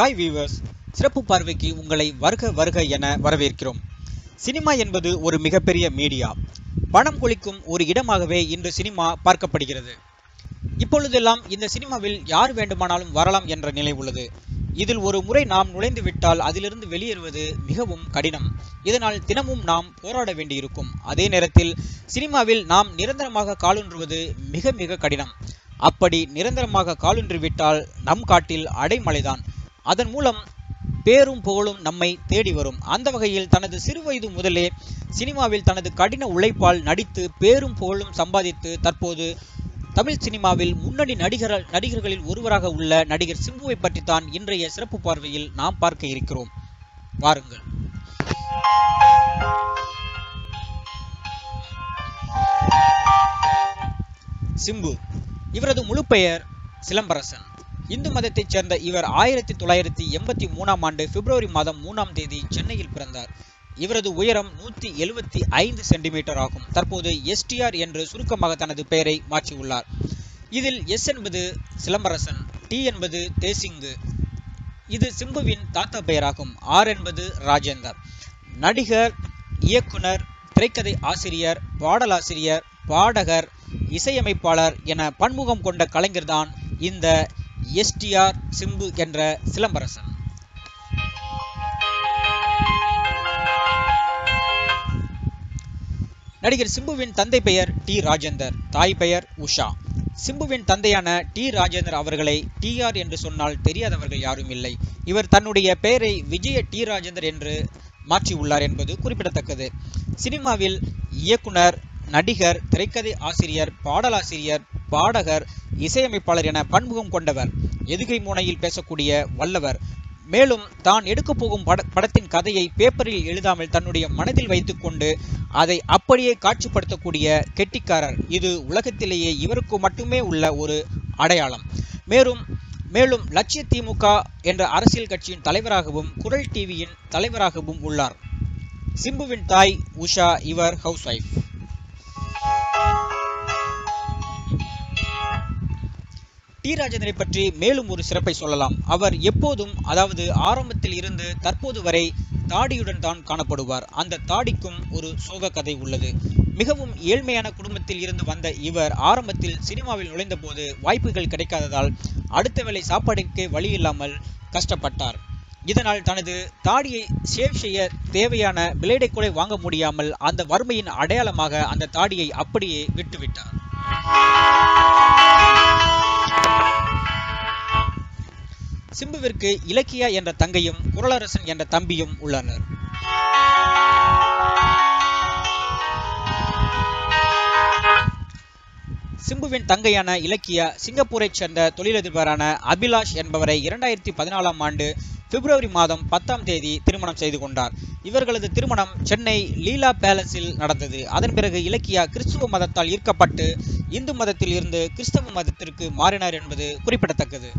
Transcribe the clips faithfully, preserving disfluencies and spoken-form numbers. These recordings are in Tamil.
ஹாய் வீவர்ஸ், சிறப்பு பார்வைக்கு உங்களை வருக வருக என வரவேற்கிறோம். சினிமா என்பது ஒரு மிகப்பெரிய மீடியா. பணம் கொளிக்கும் ஒரு இடமாகவே இன்று சினிமா பார்க்கப்படுகிறது. இப்பொழுதெல்லாம் இந்த சினிமாவில் யார் வேண்டுமானாலும் வரலாம் என்ற நிலை உள்ளது. இதில் ஒரு முறை நாம் நுழைந்து விட்டால் அதிலிருந்து வெளியேறுவது மிகவும் கடினம். இதனால் தினமும் நாம் போராட வேண்டியிருக்கும். அதே நேரத்தில் சினிமாவில் நாம் நிரந்தரமாக காலூன்றுவது மிக மிக கடினம். அப்படி நிரந்தரமாக காலூன்றிவிட்டால் நம் காட்டில் அடைமழைதான். அதன் மூலம் பேரும் புகழும் நம்மை தேடி வரும். அந்த வகையில் தனது சிறுவயது முதலே சினிமாவில் தனது கடின உழைப்பால் நடித்து பேரும் புகழும் சம்பாதித்து தற்போது தமிழ் சினிமாவில் முன்னணி நடிகர் நடிகர்களில் ஒருவராக உள்ள நடிகர் சிம்புவை பற்றித்தான் இன்றைய சிறப்பு பார்வையில் நாம் பார்க்க இருக்கிறோம். வாருங்கள். சிம்பு. இவரது முழு பெயர் சிலம்பரசன். இந்து மதத்தைச் சேர்ந்த இவர் ஆயிரத்தி தொள்ளாயிரத்தி எண்பத்தி மூணாம் ஆண்டு பிப்ரவரி மாதம் மூணாம் தேதி சென்னையில் பிறந்தார். இவரது உயரம் நூற்றி எழுபத்தி ஐந்து சென்டிமீட்டர் ஆகும். தற்போது எஸ்டிஆர் என்று சுருக்கமாக தனது பெயரை மாற்றியுள்ளார். இதில் எஸ் என்பது சிலம்பரசன், டி என்பது தேசிங்கு. இது சிம்புவின் தாத்தா பெயராகும். ஆர் என்பது ராஜேந்தர். நடிகர், இயக்குனர், திரைக்கதை ஆசிரியர், பாடலாசிரியர், பாடகர், இசையமைப்பாளர் என பன்முகம் கொண்ட கலைஞர்தான் இந்த எஸ்டிஆர் சிம்பு என்ற சிலம்பரசன். நடிகர் சிம்புவின் தந்தை பெயர் டி ராஜேந்தர், தாய் பெயர் உஷா. சிம்புவின் தந்தையான டி ராஜேந்தர் அவர்களை டிஆர் என்று சொன்னால் தெரியாதவர்கள் யாரும் இல்லை. இவர் தன்னுடைய பெயரை விஜய டி ராஜேந்தர் என்று மாற்றியுள்ளார் என்பது குறிப்பிடத்தக்கது. சினிமாவில் இயக்குனர், நடிகர், திரைக்கதை ஆசிரியர், பாடலாசிரியர், பாடகர், இசையமைப்பாளர் என பன்முகம் கொண்டவர். எதுகை முனையில் பேசக்கூடிய வல்லவர். மேலும் தான் எடுக்க போகும் பட படத்தின் கதையை பேப்பரில் எழுதாமல் தன்னுடைய மனதில் வைத்துக்கொண்டு அதை அப்படியே காட்சிப்படுத்தக்கூடிய கெட்டிக்காரர். இது உலகத்திலேயே இவருக்கு மட்டுமே உள்ள ஒரு அடையாளம். மேலும் மேலும் லட்சிய திமுக என்ற அரசியல் கட்சியின் தலைவராகவும் குரல் டிவியின் தலைவராகவும் உள்ளார். சிம்புவின் தாய் உஷா. இவர் ஹவுஸ் வைஃப். டி ராஜேந்தரை பற்றி மேலும் ஒரு சிறப்பை சொல்லலாம். அவர் எப்போதும், அதாவது ஆரம்பத்தில் இருந்து தற்போது வரை தாடியுடன் தான் காணப்படுவார். அந்த தாடிக்கும் ஒரு சோக கதை உள்ளது. மிகவும் ஏழ்மையான குடும்பத்தில் இருந்து வந்த இவர் ஆரம்பத்தில் சினிமாவில் நுழைந்த போது வாய்ப்புகள் கிடைக்காததால் அடுத்த வேளை சாப்பாடுக்கே வழி இல்லாமல் கஷ்டப்பட்டார். இதனால் தனது தாடியை ஷேவ் செய்ய தேவையான பிளேடை கூட வாங்க முடியாமல் அந்த வறுமையின் அடையாளமாக அந்த தாடியை அப்படியே விட்டுவிட்டார். சிம்புவிற்கு இலக்கியா என்ற தங்கையும் குரலரசன் என்ற தம்பியும் உள்ளனர். சிம்புவின் தங்கையான இலக்கியா சிங்கப்பூரை சேர்ந்த தொழிலதிபரான அபிலாஷ் என்பவரை இரண்டாயிரத்தி பதினாலாம் ஆண்டு பிப்ரவரி மாதம் பத்தாம் தேதி திருமணம் செய்து கொண்டார். இவர்களது திருமணம் சென்னை லீலா பேலஸில் நடந்தது. அதன் பிறகு இலக்கியா கிறிஸ்துவ மதத்தால் ஈர்க்கப்பட்டு இந்து மதத்தில் இருந்து கிறிஸ்தவ மதத்திற்கு மாறினார் என்பது குறிப்பிடத்தக்கது.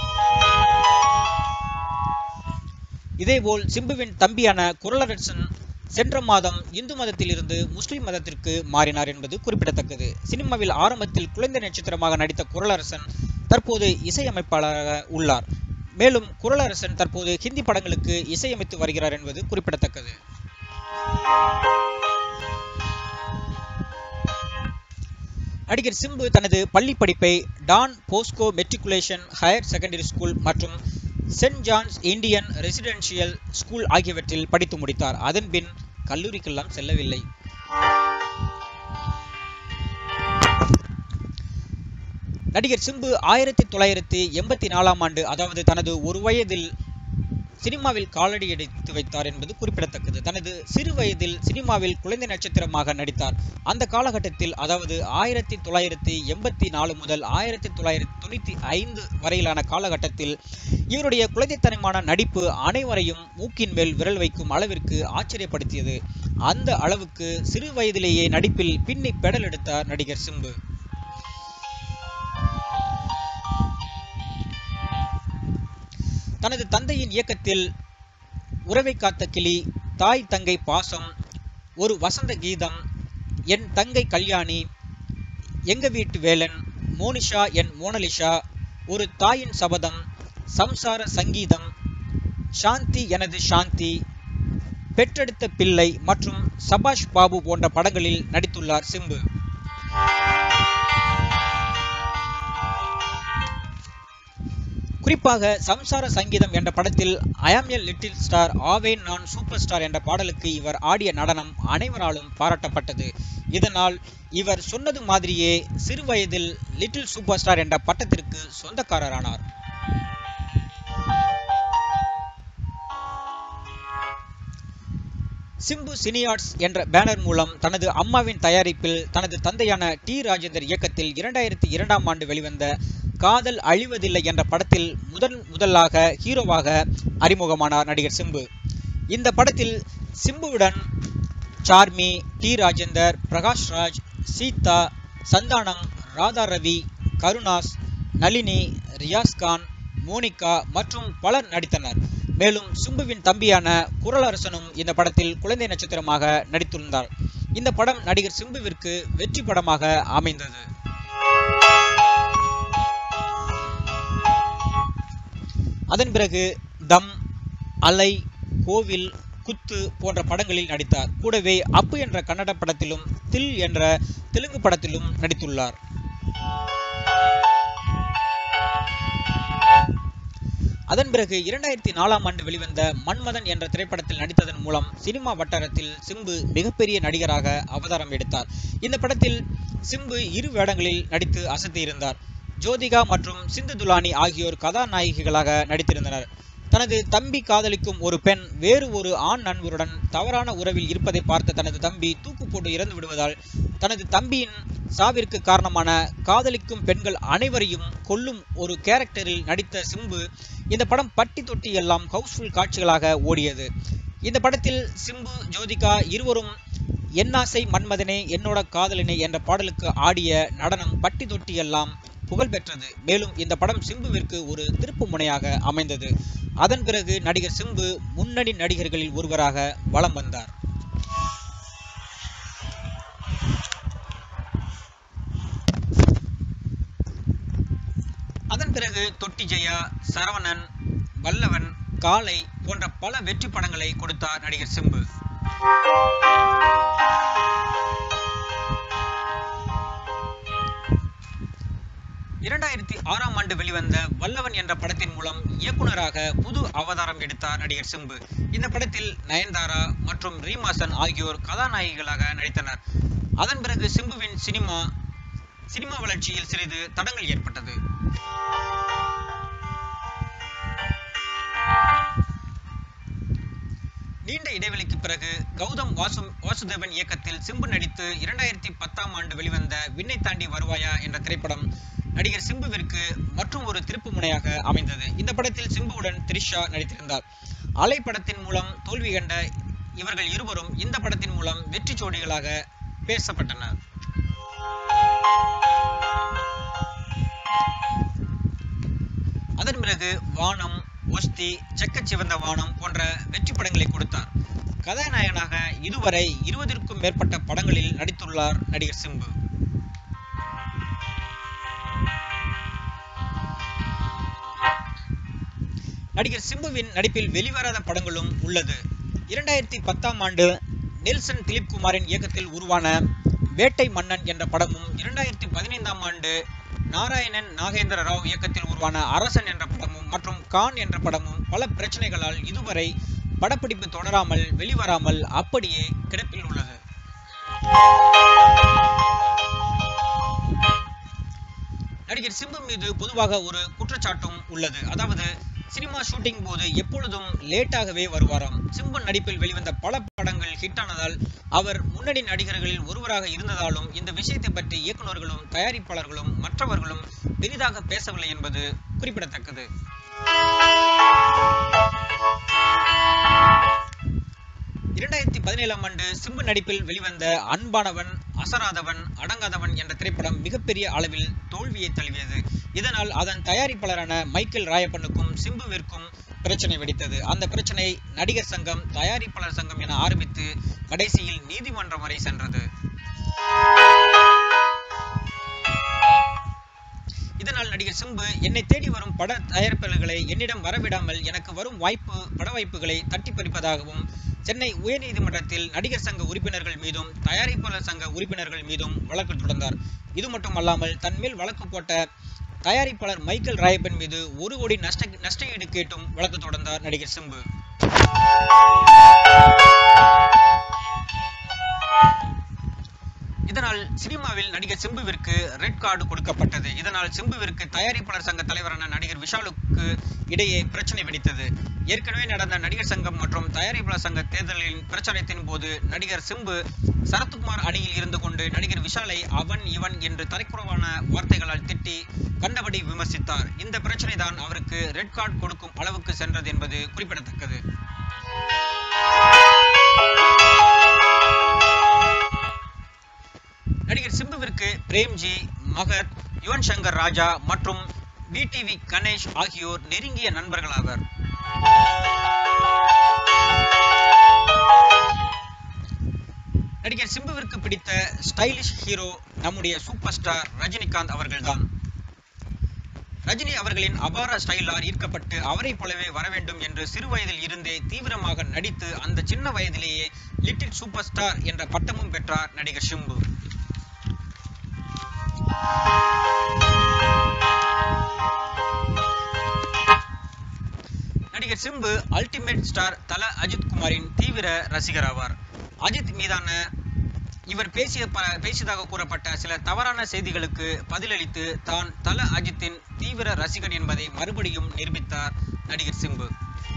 இதேபோல் சிம்புவின் தம்பியான குரலரசன் சென்ற மாதம் இந்து மதத்தில் இருந்து முஸ்லிம் மதத்திற்கு மாறினார் என்பது குறிப்பிடத்தக்கது. சினிமாவில் ஆரம்பத்தில் குழந்தை நட்சத்திரமாக நடித்த குரலரசன் தற்போது இசையமைப்பாளராக உள்ளார். மேலும் குரலரசன் தற்போது ஹிந்தி படங்களுக்கு இசையமைத்து வருகிறார் என்பது குறிப்பிடத்தக்கது. நடிகர் சிம்பு தனது பள்ளி படிப்பை Don Bosco matriculation higher secondary school மற்றும் saint John's Indian residential school ஆகியவற்றில் படித்து முடித்தார். அதன் பின் கல்லூரிக்கெல்லாம் செல்லவில்லை. நடிகர் சிம்பு ஆயிரத்தி தொள்ளாயிரத்தி எண்பத்தி நாலாம் ஆண்டு, அதாவது தனது ஒரு வயதில் சினிமாவில் காலடி எடுத்து வைத்தார் என்பது குறிப்பிடத்தக்கது. தனது சிறு வயதில் சினிமாவில் குழந்தை நட்சத்திரமாக நடித்தார். அந்த காலகட்டத்தில், அதாவது ஆயிரத்தி தொள்ளாயிரத்தி எண்பத்தி நாலு முதல் ஆயிரத்தி தொள்ளாயிரத்தி தொண்ணூத்தி ஐந்து வரையிலான காலகட்டத்தில் இவருடைய குழந்தைத்தனமான நடிப்பு அனைவரையும் மூக்கின் மேல் விரல் வைக்கும் அளவிற்கு ஆச்சரியப்படுத்தியது. அந்த அளவுக்கு சிறு வயதிலேயே நடிப்பில் பின்னி பெடல் எடுத்தார் நடிகர் சிம்பு. தனது தந்தையின் இயக்கத்தில் உறவை காத்த கிளி, தாய் தங்கை பாசம், ஒரு வசந்த கீதம், என் தங்கை கல்யாணி, எங்க வீட்டு வேலன், மோனிஷா என் மோனலிஷா, ஒரு தாயின் சபதம், சம்சார சங்கீதம், சாந்தி எனது சாந்தி, பெற்றெடுத்த பிள்ளை மற்றும் சபாஷ் பாபு போன்ற படங்களில் நடித்துள்ளார் சிம்பு. குறிப்பாக சம்சார சங்கீதம் என்ற படத்தில் ஐ ஆம் எ லிட்டில் ஸ்டார், ஆவேன் நான் சூப்பர் ஸ்டார் என்ற பாடலுக்கு இவர் ஆடிய நடனம் அனைவராலும் பாராட்டப்பட்டது. இதனால் இவர் சொன்னது மாதிரியே சிறு வயதில் லிட்டில் சூப்பர் ஸ்டார் என்ற பட்டத்திற்கு சொந்தக்காரரானார். சிம்பு சினியார்ட்ஸ் என்ற பேனர் மூலம் தனது அம்மாவின் தயாரிப்பில் தனது தந்தையான டி ராஜேந்தர் இயக்கத்தில் இரண்டாயிரத்தி இரண்டாம் ஆண்டு வெளிவந்த காதல் அழிவதில்லை என்ற படத்தில் முதன் முதலாக ஹீரோவாக அறிமுகமானார் நடிகர் சிம்பு. இந்த படத்தில் சிம்புவுடன் சார்மி, டி ராஜேந்தர், பிரகாஷ் ராஜ், சீதா, சந்தானம், ராதா ரவி, கருணாஸ், நளினி, ரியாஸ்கான், மோனிகா மற்றும் பலர் நடித்தனர். மேலும் சிம்புவின் தம்பியான குரலரசனும் இந்த படத்தில் குழந்தை நட்சத்திரமாக நடித்துள்ளார். இந்த படம் நடிகர் சிம்புவிற்கு வெற்றி படமாக அமைந்தது. அதன் பிறகு தம், அலை, கோவில், குத்து போன்ற படங்களில் நடித்தார். கூடவே அப்பு என்ற கன்னட படத்திலும் தில் என்ற தெலுங்கு படத்திலும் நடித்துள்ளார். அதன் பிறகு இரண்டாயிரத்தி நாலாம் ஆண்டு வெளிவந்த மன்மதன் என்ற திரைப்படத்தில் நடித்ததன் மூலம் சினிமா வட்டாரத்தில் சிம்பு மிகப்பெரிய நடிகராக அவதாரம் எடுத்தார். இந்த படத்தில் சிம்பு இரு வேடங்களில் நடித்து அசத்தியிருந்தார். ஜோதிகா மற்றும் சிந்து துலானி ஆகியோர் கதாநாயகிகளாக நடித்திருந்தனர். தனது தம்பி காதலிக்கும் ஒரு பெண் வேறு ஒரு ஆண் நண்பருடன் தவறான உறவில் இருப்பதை பார்த்த தனது தம்பி தூக்கு போட்டு இறந்து விடுவதால் தனது தம்பியின் சாவிற்கு காரணமான காதலிக்கும் பெண்கள் அனைவரையும் கொல்லும் ஒரு கேரக்டரில் நடித்த சிம்பு இந்த படம் பட்டி தொட்டி எல்லாம் ஹவுஸ்ஃபுல் காட்சிகளாக ஓடியது. இந்த படத்தில் சிம்பு, ஜோதிகா இருவரும் என்னாசை மன்மதனே என்னோட காதலினே என்ற பாடலுக்கு ஆடிய நடனம் பட்டி தொட்டி எல்லாம் புகழ் பெற்றது. மேலும் இந்த படம் சிம்புவிற்கு ஒரு திருப்பு முனையாக அமைந்தது. அதன் பிறகு நடிகர் சிம்பு முன்னணி நடிகர்களில் ஒருவராக வலம் வந்தார். அதன் பிறகு தொட்டி ஜெயா, சரவணன், வல்லவன், காளை போன்ற பல வெற்றி படங்களை கொடுத்தார் நடிகர் சிம்பு. இரண்டாயிரத்தி ஆறாம் ஆண்டு வெளிவந்த வல்லவன் என்ற படத்தின் மூலம் இயக்குனராக புது அவதாரம் எடுத்தார் நடிகர் சிம்பு. இந்த படத்தில் நயன்தாரா மற்றும் ரீமாசன் ஆகியோர் கதாநாயகிகளாக நடித்தனர். அதன் பிறகு சிம்புவின் சினிமா சினிமா வளர்ச்சியில் சிறிது தடங்கள் ஏற்பட்டது. நீண்ட இடைவெளிக்கு பிறகு கௌதம் வாசு வாசுதேவன் இயக்கத்தில் சிம்பு நடித்து இரண்டாயிரத்தி பத்தாம் ஆண்டு வெளிவந்த விண்ணை தாண்டி வருவாயா என்ற திரைப்படம் நடிகர் சிம்புவிற்கு மற்றும் ஒரு திருப்பு முனையாக அமைந்தது. இந்த படத்தில் சிம்புவுடன் த்ரிஷா நடித்திருந்தார். அலை படத்தின் மூலம் தோல்வி கண்ட இவர்கள் இருவரும் இந்த படத்தின் மூலம் வெற்றி ஜோடிகளாக பேசப்பட்டனர். அதன் பிறகு வானம், ஒஸ்தி, செக்கச்சிவந்த வானம் போன்ற வெற்றி படங்களை கொடுத்தார். கதாநாயகனாக இதுவரை இருபதிற்கும் மேற்பட்ட படங்களில் நடித்துள்ளார் நடிகர் சிம்பு. நடிகர் சிம்புவின் நடிப்பில் வெளிவராத படங்களும் உள்ளது. இரண்டாயிரத்தி பத்தாம் ஆண்டு நெல்சன் திலீப் குமாரின் இயக்கத்தில் உருவான வேட்டை மன்னன் என்ற படமும், இரண்டாயிரத்தி பதினைந்தாம் ஆண்டு நாராயணன் நாகேந்திர ராவ் இயக்கத்தில் உருவான அரசன் என்ற படமும் மற்றும் கான் என்ற படமும் பல பிரச்சனைகளால் இதுவரை படப்பிடிப்பு தொடராமல் வெளிவராமல் அப்படியே கிடப்பில் உள்ளது. நடிகர் சிம்பு மீது பொதுவாக ஒரு குற்றச்சாட்டும் உள்ளது. அதாவது சினிமா ஷூட்டிங் போது எப்பொழுதும் லேட்டாகவே வருவாராம். சிம்பு நடிப்பில் வெளிவந்த பல படங்கள் ஹிட் ஆனதால் அவர் முன்னணி நடிகர்களில் ஒருவராக இருந்ததாலும் இந்த விஷயத்தை பற்றி இயக்குநர்களும் தயாரிப்பாளர்களும் மற்றவர்களும் பெரிதாக பேசவில்லை என்பது குறிப்பிடத்தக்கது. இரண்டாயிரத்தி பதினேழாம் ஆண்டு சிம்பு நடிப்பில் வெளிவந்த அன்பானவன், அசராதவன், அடங்காதவன் என்ற திரைப்படம் மிகப்பெரிய அளவில் தோல்வியை தழுவியது. இதனால் அதன் தயாரிப்பாளரான மைக்கேல் ராயப்பனுக்கும் சிம்புவிற்கும் பிரச்சனை வெடித்தது. அந்த பிரச்சனை நடிகர் சங்கம், தயாரிப்பாளர் சங்கம் என ஆரம்பித்து கடைசியில் நீதிமன்றம் வரை சென்றது. இதனால் நடிகர் சிம்பு என்னை தேடி வரும் பட தயாரிப்பாளர்களை என்னிடம் வரவிடாமல் எனக்கு வரும் வாய்ப்பு பட வாய்ப்புகளை தட்டி பறிப்பதாகவும் சென்னை உயர்நீதிமன்றத்தில் நடிகர் சங்க உறுப்பினர்கள் மீதும் தயாரிப்பாளர் சங்க உறுப்பினர்கள் மீதும் வழக்கு தொடர்ந்தார். இது மட்டுமல்லாமல் தன்மேல் வழக்கு போட்ட தயாரிப்பாளர் மைக்கேல் ராயப்பன் மீது ஒரு கோடி நஷ்ட நஷ்டஈடு கேட்டும் வழக்கு தொடர்ந்தார் நடிகர் சிம்பு. இதனால் சினிமாவில் நடிகர் சிம்புவிற்கு ரெட் கார்டு கொடுக்கப்பட்டது. இதனால் சிம்புவிற்கு தயாரிப்பாளர் சங்க தலைவரான நடிகர் விஷாலுக்கு இடையே பிரச்சனை வெடித்தது. ஏற்கனவே நடந்த நடிகர் சங்கம் மற்றும் தயாரிப்பாளர் சங்க தேர்தலின் பிரச்சாரத்தின் போது நடிகர் சிம்பு சரத்குமார் அணியில் இருந்து கொண்டு நடிகர் விஷாலை அவன் இவன் என்று தரைக்குறவான வார்த்தைகளால் திட்டி கண்டபடி விமர்சித்தார். இந்த பிரச்சனை தான் அவருக்கு ரெட் கார்டு கொடுக்கும் அளவுக்கு சென்றது என்பது குறிப்பிடத்தக்கது. நடிகர் சிம்புவிற்கு பிரேம்ஜி, மகத், யுவன் சங்கர் ராஜா மற்றும் வி டிவி கணேஷ் ஆகியோர் நெருங்கிய நண்பர்களாவர். நடிகர் சிம்புவிற்கு பிடித்த ஸ்டைலிஷ் ஹீரோ நம்முடைய சூப்பர் ஸ்டார் ரஜினிகாந்த் அவர்கள்தான். ரஜினி அவர்களின் அபார ஸ்டைலால் ஈர்க்கப்பட்டு அவரை போலவே வர வேண்டும் என்று சிறு வயதில் இருந்தே தீவிரமாக நடித்து அந்த சின்ன வயதிலேயே லிட்டில் சூப்பர் ஸ்டார் என்ற பட்டமும் பெற்றார் நடிகர் சிம்பு. நடிகர் சிம்பு அல்டிமேட் ஸ்டார் தல அஜித் குமாரின் தீவிர ரசிகர் ஆவார். அஜித் மீதான இவர் பேசிய பேசியதாக கூறப்பட்ட சில தவறான செய்திகளுக்கு பதிலளித்து தான் தல அஜித்தின் தீவிர ரசிகன் என்பதை மறுபடியும் நிரூபித்தார் நடிகர் சிம்பு.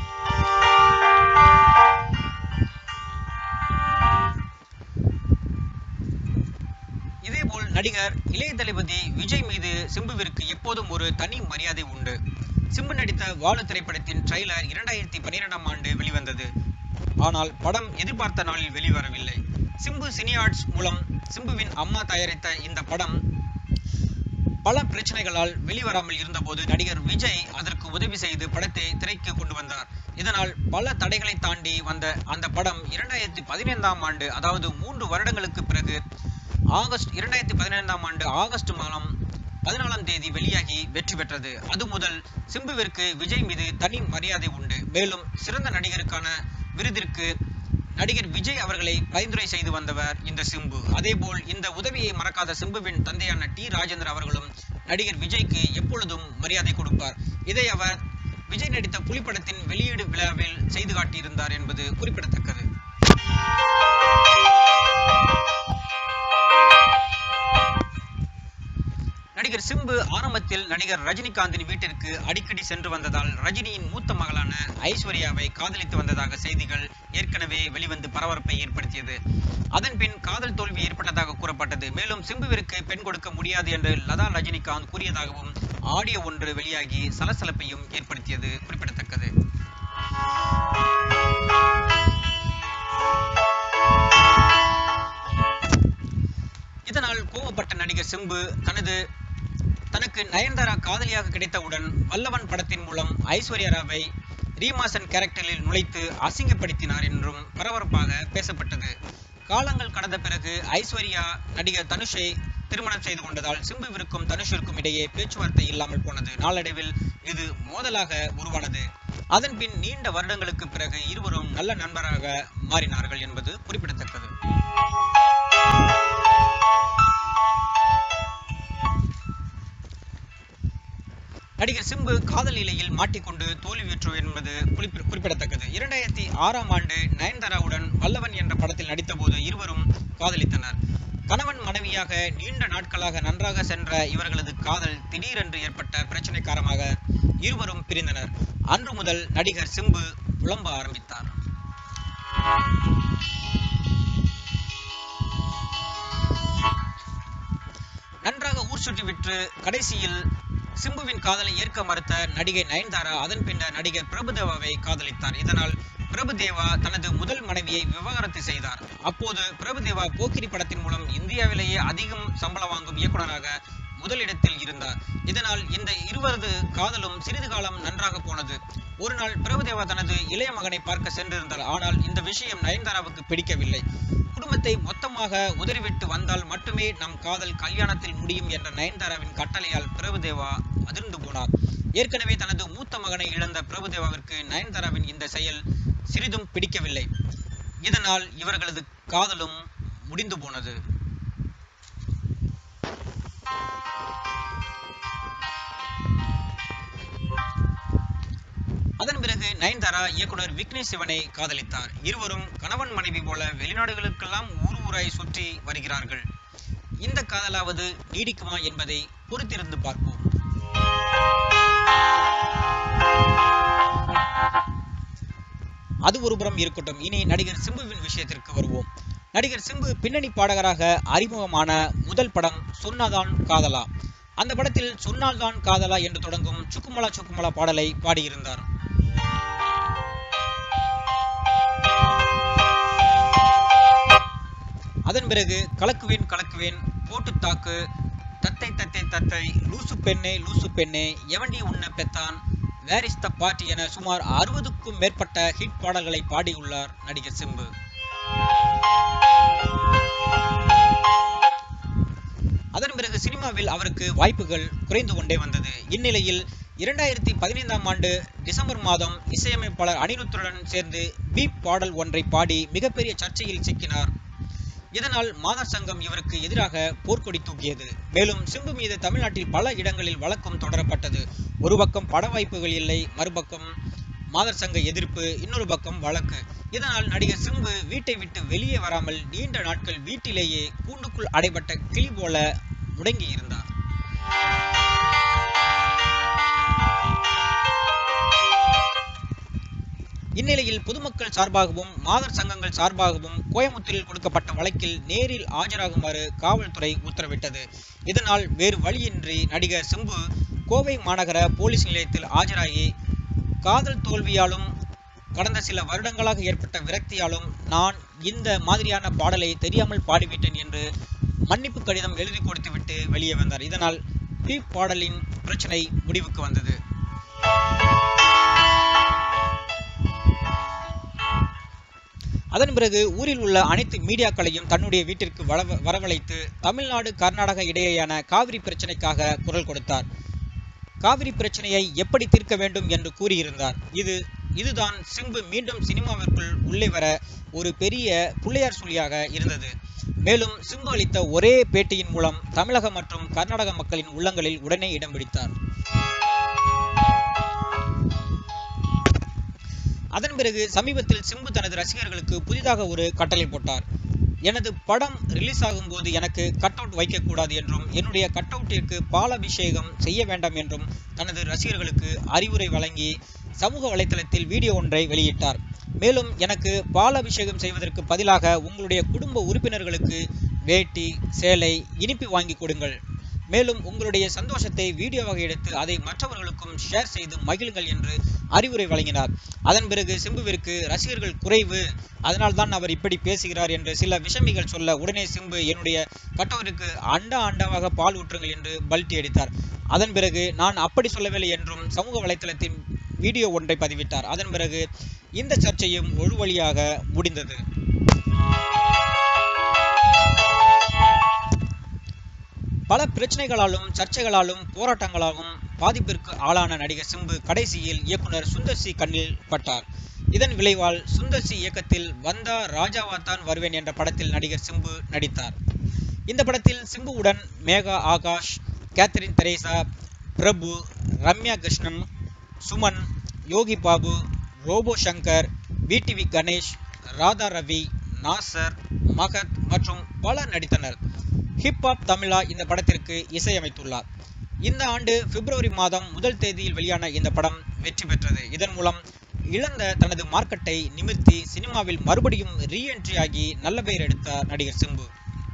இதேபோல் நடிகர் இளைய தளபதி விஜய் மீது சிம்புவிற்கு எப்போதும் ஒரு தனி மரியாதை உண்டு. சிம்பு நடித்த வாலு திரைப்படத்தின் ட்ரெய்லர் இரண்டாயிரத்தி பன்னிரெண்டாம் ஆண்டு வெளிவந்தது. ஆனால் படம் எதிர்பார்த்த நாளில் வெளிவரவில்லை. சிம்பு சினி ஆர்ட்ஸ் மூலம் சிம்புவின் அம்மா தயாரித்த இந்த படம் பல பிரச்சனைகளால் வெளிவராமல் இருந்தபோது நடிகர் விஜய் அதற்கு உதவி செய்து படத்தை திரைக்கு கொண்டு வந்தார். இதனால் பல தடைகளை தாண்டி வந்த அந்த படம் இரண்டாயிரத்தி பதினைந்தாம் ஆண்டு, அதாவது மூன்று வருடங்களுக்கு பிறகு ஆகஸ்ட் இரண்டாயிரத்தி பதினைந்தாம் ஆண்டு ஆகஸ்ட் மாதம் பதினாலாம் தேதி வெளியாகி வெற்றி பெற்றது. அது முதல் சிம்புவிற்கு விஜய் மீது தனி மரியாதை உண்டு. மேலும் சிறந்த நடிகருக்கான விருதிற்கு நடிகர் விஜய் அவர்களை பரிந்துரை செய்து வந்தவர் இந்த சிம்பு. அதேபோல் இந்த உதவியை மறக்காத சிம்புவின் தந்தையான டி ராஜேந்திர அவர்களும் நடிகர் விஜய்க்கு எப்பொழுதும் மரியாதை கொடுப்பார். இதை அவர் விஜய் நடித்த புலிப்படத்தின் வெளியீடு விழாவில் செய்து காட்டியிருந்தார் என்பது குறிப்பிடத்தக்கது. நடிகர் சிம்பு ஆரம்பத்தில் நடிகர் ரஜினிகாந்தின் வீட்டிற்கு அடிக்கடி சென்று வந்ததால் ரஜினியின் மூத்த மகளான ஐஸ்வர்யாவை காதலித்து வந்ததாக செய்திகள் ஏற்கனவே வெளிவந்து பரபரப்பை ஏற்படுத்தியது. அதன் பின் காதல் தோல்வி ஏற்பட்டதாக கூறப்பட்டது. மேலும் சிம்புவிற்கு பெண் கொடுக்க முடியாது என்று லதா ரஜினிகாந்த் கூறியதாகவும் ஆடியோ ஒன்று வெளியாகி சலசலப்பையும் ஏற்படுத்தியது குறிப்பிடத்தக்கது. இதனால் கோபப்பட்ட நடிகர் சிம்பு தனது தனக்கு நயன்தாரா காதலியாக கிடைத்தவுடன் வல்லவன் படத்தின் மூலம் ஐஸ்வர்யா ராவை ரீமாசன் கேரக்டரில் நுழைத்து அசிங்கப்படுத்தினார் என்றும் பரபரப்பாக பேசப்பட்டது. காலங்கள் கடந்த பிறகு ஐஸ்வர்யா நடிகர் தனுஷை திருமணம் செய்து கொண்டதால் சிம்புவிற்கும் தனுஷிற்கும் இடையே பேச்சுவார்த்தை இல்லாமல் போனது. நாளடைவில் இது மோதலாக உருவானது. அதன் பின் நீண்ட வருடங்களுக்கு பிறகு இருவரும் நல்ல நண்பராக மாறினார்கள் என்பது குறிப்பிடத்தக்கது. நடிகர் சிம்பு காதல் நிலையில் மாட்டிக்கொண்டு தோல்வியுற்று என்பது குறிப்பிடத்தக்கது. இரண்டாயிரத்தி ஆறாம் ஆண்டு நயன்தாராவுடன் வல்லவன் என்ற படத்தில் நடித்த போது இருவரும் காதலித்தனர். கணவன் மனைவியாக நீண்ட நாட்களாக நன்றாக சென்ற இவர்களது காதல் திடீரென்று ஏற்பட்ட பிரச்சனை காரணமாக இருவரும் பிரிந்தனர். அன்று முதல் நடிகர் சிம்பு புலம்ப ஆரம்பித்தார். நன்றாக ஊர் சுற்றி விற்று கடைசியில் சிம்புவின் காதலை ஏற்க மறுத்த நடிகை நயன்தாரா அதன் பின்னர் நடிகர் பிரபுதேவாவை காதலித்தார். இதனால் பிரபுதேவா தனது முதல் மனைவியை விவாகரத்து செய்தார். அப்போது பிரபுதேவா போக்கிரி படத்தின் மூலம் இந்தியாவிலேயே அதிகம் சம்பளம் வாங்கும் இயக்குநராக முதலிடத்தில் இருந்தார். இதனால் இந்த இருவரது காதலும் சிறிது காலம் நன்றாக போனது. ஒரு நாள் பிரபுதேவா தனது இளைய மகனை பார்க்க சென்றிருந்தார். ஆனால் இந்த விஷயம் நயன்தாராவுக்கு பிடிக்கவில்லை. குடும்பத்தை மொத்தமாக உதறிவிட்டு வந்தால் மட்டுமே நம் காதல் கல்யாணத்தில் முடியும் என்ற நயன்தாராவின் கட்டளையால் பிரபுதேவா அதிர்ந்து போனார். ஏற்கனவே தனது மூத்த மகனை இழந்த பிரபுதேவாவிற்கு நயன்தாராவின் இந்த செயல் சிறிதும் பிடிக்கவில்லை. இதனால் இவர்களது காதலும் முடிந்து போனது. அதன் பிறகு நயன்தாரா இயக்குனர் விக்னேஷ் சிவனை காதலித்தார். இருவரும் கணவன் மனைவி போல வெளிநாடுகளுக்கெல்லாம் ஊர் ஊராய் சுற்றி வருகிறார்கள். இந்த காதலாவது நீடிக்குமா என்பதை பொறுத்திருந்து பார்ப்போம். அது ஒருபுறம் இருக்கட்டும். இனி நடிகர் சிம்புவின் விஷயத்திற்கு வருவோம். நடிகர் சிம்பு பின்னணி பாடகராக அறிமுகமான முதல் படம் சொன்னாதான் காதலா. அந்த படத்தில் சொன்னால்தான் காதலா என்று தொடங்கும் சுக்குமலா சுக்குமலா பாடலை பாடியிருந்தார். அதன் பிறகு கலக்குவேன் கலக்குவேன், போட்டு தாக்கு, தத்தை தத்தை தத்தை, லூசு பெண்ணே லூசு பெண்ணே, எவண்டி உன்ன பெத்தான், வேர் இஸ் த பார்ட்டி என சுமார் அறுபதுக்கும் மேற்பட்ட ஹிட் பாடல்களை பாடியுள்ளார் நடிகர் சிம்பு. அதன் பிறகு சினிமாவில் அவருக்கு வாய்ப்புகள் குறைந்து கொண்டே வந்தது. இந்நிலையில் இரண்டாயிரத்தி பதினைந்தாம் ஆண்டு டிசம்பர் மாதம் இசையமைப்பாளர் அனிருத்துடன் சேர்ந்து பீப் பாடல் ஒன்றை பாடி மிகப்பெரிய சர்ச்சையில் சிக்கினார். இதனால் மாதர் சங்கம் இவருக்கு எதிராக போர்க்கொடி தூக்கியது. மேலும் சிம்பு மீது தமிழ்நாட்டில் பல இடங்களில் வழக்கும் தொடரப்பட்டது. ஒரு பக்கம் பட வாய்ப்புகள் இல்லை, மறுபக்கம் மாதர் சங்க எதிர்ப்பு, இன்னொரு பக்கம் வழக்கு. இதனால் நடிகர் சிம்பு வீட்டை விட்டு வெளியே வராமல் நீண்ட நாட்கள் வீட்டிலேயே கூண்டுக்குள் அடைபட்ட கிளி போல முடங்கி இருந்தார். இந்நிலையில் பொதுமக்கள் சார்பாகவும் மாதர் சங்கங்கள் சார்பாகவும் கோயமுத்தூரில் கொடுக்கப்பட்ட வழக்கில் நேரில் ஆஜராகுமாறு காவல்துறை உத்தரவிட்டது. இதனால் வேறு வழியின்றி நடிகர் சிம்பு கோவை மாநகர போலீஸ் நிலையத்தில் ஆஜராகி காதல் தோல்வியாலும் கடந்த சில வருடங்களாக ஏற்பட்ட விரக்தியாலும் நான் இந்த மாதிரியான பாடலை தெரியாமல் பாடிவிட்டேன் என்று மன்னிப்பு கடிதம் எழுதி கொடுத்துவிட்டு வெளியே வந்தார். இதனால் பீப் பாடலின் பிரச்சனை முடிவுக்கு வந்தது. அதன் பிறகு ஊரில் உள்ள அனைத்து மீடியாக்களையும் தன்னுடைய வீட்டிற்கு வரவழைத்து தமிழ்நாடு கர்நாடகா இடையேயான காவிரி பிரச்சனைக்காக குரல் கொடுத்தார். காவிரி பிரச்சனையை எப்படி தீர்க்க வேண்டும் என்று கூறியிருந்தார். இது இதுதான் சிம்பு மீண்டும் சினிமாவிற்குள் உள்ளே வர ஒரு பெரிய புள்ளையார் சுழியாக இருந்தது. மேலும் சிம்பு அளித்த ஒரே பேட்டியின் மூலம் தமிழக மற்றும் கர்நாடக மக்களின் உள்ளங்களில் உடனே இடம் பிடித்தார். அதன் பிறகு சமீபத்தில் சிம்பு தனது ரசிகர்களுக்கு புதிதாக ஒரு கட்டளை போட்டார். எனது படம் ரிலீஸ் ஆகும் போது எனக்கு கட் அவுட் வைக்கக்கூடாது என்றும் என்னுடைய கட் அவுட்டிற்கு பாலாபிஷேகம் செய்ய வேண்டாம் என்றும் தனது ரசிகர்களுக்கு அறிவுரை வழங்கி சமூக வலைதளத்தில் வீடியோ ஒன்றை வெளியிட்டார். மேலும் எனக்கு பாலாபிஷேகம் செய்வதற்கு பதிலாக உங்களுடைய குடும்ப உறுப்பினர்களுக்கு வேட்டி சேலை இனிப்பு வாங்கி கொடுங்கள். மேலும் உங்களுடைய சந்தோஷத்தை வீடியோவாக எடுத்து அதை மற்றவர்களுக்கும் ஷேர் செய்து மகிழுங்கள் என்று அறிவுரை வழங்கினார். அதன் பிறகு சிம்புவிற்கு ரசிகர்கள் குறைவு, அதனால் தான் அவர் இப்படி பேசுகிறார் என்று சில விஷமிகள் சொல்ல உடனே சிம்பு என்னுடைய கட்டவருக்கு அண்டா அண்டாவாக பால் ஊற்றுங்கள் என்று பல்ட்டி அடித்தார். அதன் பிறகு நான் அப்படி சொல்லவில்லை என்றும் சமூக வலைதளத்தின் வீடியோ ஒன்றை பதிவிட்டார். அதன் பிறகு இந்த சர்ச்சையும் ஒரு வழியாக முடிந்தது. பல பிரச்சனைகளாலும் சர்ச்சைகளாலும் போராட்டங்களாலும் பாதிப்பிற்கு ஆளான நடிகர் சிம்பு கடைசியில் இயக்குனர் சுந்தர் சி கண்ணில் பட்டார். இதன் விளைவால் சுந்தர் சி இயக்கத்தில் வந்தா ராஜாவாத்தான் வருவேன் என்ற படத்தில் நடிகர் சிம்பு நடித்தார். இந்த படத்தில் சிம்புவுடன் Megha Akash, Catherine Tresa, Prabhu, Ramya Krishnan, Suman, Yogi Babu, robo Shankar, VTV Ganesh, Radha Ravi, Nassar, Mahat மற்றும் பலர் நடித்தனர். ஹிப்ஹாப் தமிழா இந்த படத்திற்கு இசையமைத்துள்ளார். இந்த ஆண்டு பிப்ரவரி மாதம் முதல் தேதியில் வெளியான இந்த படம் வெற்றி பெற்றது. இதன் மூலம் இழந்த தனது மார்க்கெட்டை நிமிர்த்தி சினிமாவில் மறுபடியும் ரீஎன்ட்ரி ஆகி நல்ல பெயர் எடுத்தார் நடிகர் சிம்பு.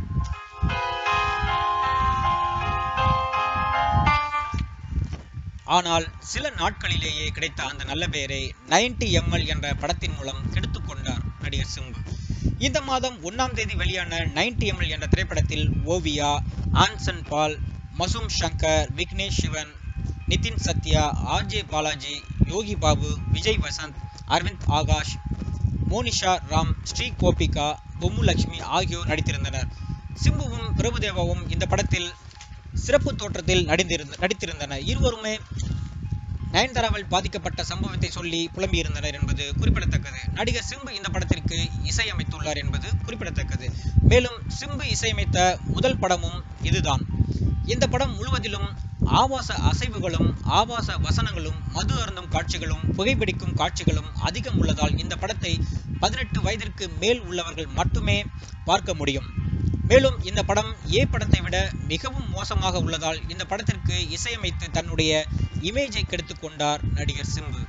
ஆனால் சில நாட்களிலேயே கிடைத்த அந்த நல்ல பெயரை நைன்டி எம்எல் என்ற படத்தின் மூலம் கெடுத்துக் கொண்டார் நடிகர் சிம்பு. இந்த மாதம் ஒன்னாம் தேதி வெளியான நைன்டி எம்எல் என்ற திரைப்படத்தில் Oviya, Anson Paul, Masoom Shankar, Vignesh Shivan, Nithin Sathya, RJ Balaji, Yogi Babu, Vijay Vasanth, Aravind Akash, Monisha Ram, Sri Gopika, Bommu Lakshmi ஆகியோர் நடித்திருந்தனர். சிம்புவும் பிரபுதேவாவும் இந்த படத்தில் சிறப்பு தோற்றத்தில் நடித்திருந்த நடித்திருந்தனர். இருவருமே நயன்தாராவால் பாதிக்கப்பட்ட சம்பவத்தை சொல்லி புலம்பியிருந்தனர் என்பது குறிப்பிடத்தக்கது. நடிகர் சிம்பு இந்த படத்திற்கு இசையமைத்துள்ளார் என்பது குறிப்பிடத்தக்கது. மேலும் சிம்பு இசையமைத்த முதல் படமும் இதுதான். இந்த படம் முழுவதிலும் ஆபாச அசைவுகளும் ஆபாச வசனங்களும் மது அருந்தும் காட்சிகளும் புகைப்பிடிக்கும் காட்சிகளும் அதிகம் உள்ளதால் இந்த படத்தை பதினெட்டு வயதிற்கு மேல் உள்ளவர்கள் மட்டுமே பார்க்க முடியும். மேலும் இந்த படம் ஏ படத்தை விட மிகவும் மோசமாக உள்ளதால் இந்த படத்திற்கு இசையமைத்து தன்னுடைய இமேஜை கெடுத்துக் கொண்டார் நடிகர் சிம்பு.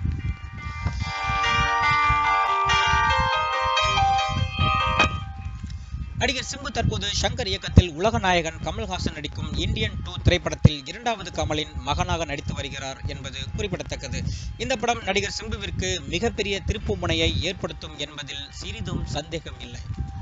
நடிகர் சிம்பு தற்போது ஷங்கர் இயக்கத்தில் உலக நாயகன் கமல்ஹாசன் நடிக்கும் இந்தியன் டூ திரைப்படத்தில் இரண்டாவது கமலின் மகனாக நடித்து வருகிறார் என்பது குறிப்பிடத்தக்கது. இந்த படம் நடிகர் சிம்புவிற்கு மிகப்பெரிய திருப்பு முனையை ஏற்படுத்தும் என்பதில் சிறிதும் சந்தேகம் இல்லை.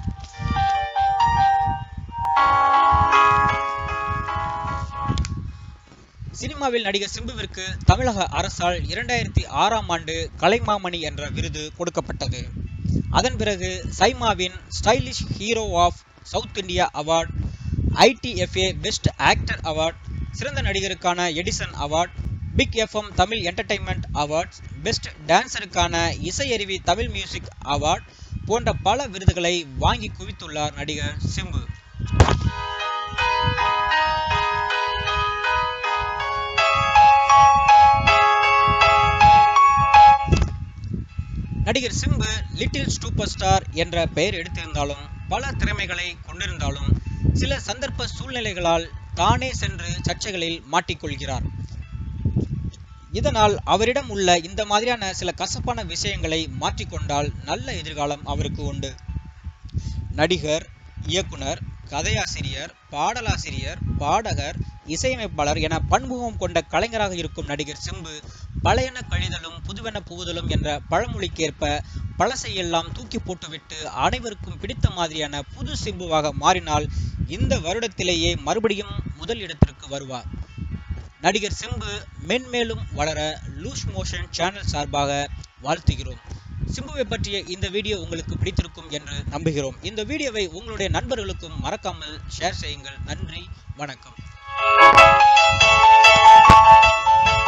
சினிமாவில் நடிகர் சிம்புவிற்கு தமிழக அரசால் இரண்டாயிரத்தி ஆறாம் ஆண்டு கலைமாமணி என்ற விருது கொடுக்கப்பட்டது. அதன் பிறகு சைமாவின் stylish hero of south India award, I T F A best actor award, சிறந்த நடிகருக்கான Edison award, big F M Tamil entertainment awards, best டான்சருக்கான இசையருவி தமிழ் மியூசிக் அவார்ட் போன்ற பல விருதுகளை வாங்கி குவித்துள்ளார் நடிகர் சிம்பு. நடிகர் சிம்பு லிட்டில் சூப்பர் ஸ்டார் என்ற பெயர் எடுத்திருந்தாலும் பல திறமைகளை கொண்டிருந்தாலும் சில சந்தர்ப்ப சூழ்நிலைகளால் தானே சென்று சர்ச்சைகளில் மாட்டிக்கொள்கிறார். இதனால் அவரிடம் உள்ள இந்த மாதிரியான சில கசப்பான விஷயங்களை மாற்றிக்கொண்டால் நல்ல எதிர்காலம் அவருக்கு உண்டு. நடிகர், இயக்குனர், கதையாசிரியர், பாடலாசிரியர், பாடகர், இசையமைப்பாளர் என பன்முகம் கொண்ட கலைஞராக இருக்கும் நடிகர் சிம்பு பழையன கழிதலும் புதுவென புகுதலும் என்ற பழமொழிக்கேற்ப பழசையெல்லாம் தூக்கி போட்டுவிட்டு அனைவருக்கும் பிடித்த மாதிரியான புது சிம்புவாக மாறினால் இந்த வருடத்திலேயே மறுபடியும் முதல் இடத்திற்கு வருவார். நடிகர் சிம்பு மென்மேலும் வளர லூஸ் மோஷன் சேனல் சார்பாக வாழ்த்துகிறோம். சிம்புவை பற்றிய இந்த வீடியோ உங்களுக்கு பிடித்திருக்கும் என்று நம்புகிறோம். இந்த வீடியோவை உங்களுடைய நண்பர்களுக்கும் மறக்காமல் ஷேர் செய்யுங்கள். நன்றி, வணக்கம்.